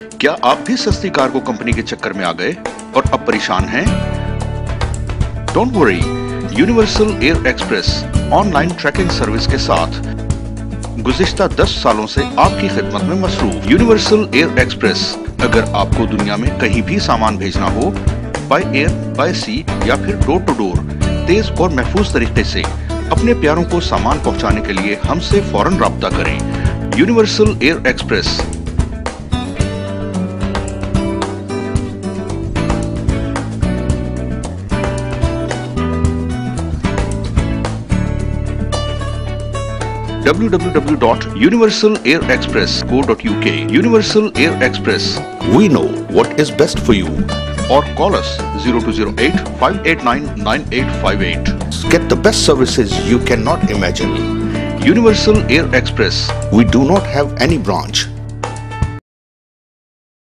क्या आप भी सस्ती कार्गो कंपनी के चक्कर में आ गए और अब परेशान हैं? Don't worry, Universal Air Express online tracking service के साथ गुज़िश्ता 10 सालों से आपकी खिदमत में मसरूफ। यूनिवर्सल एयर एक्सप्रेस अगर आपको दुनिया में कहीं भी सामान भेजना हो, बाय एयर, बाय सी या फिर डोर टू डोर, तेज और महफूज तरीके से अपने प्यारों को सामान पहुंचाने के लिए हमसे फौरन राब्ता करें। Universal Air Express. www.universalAirExpress.co.uk Universal Air Express. We know what is best for you. Or call us 0208 589 9858. Get the best services you cannot imagine. Universal Air Express. We do not have any branch.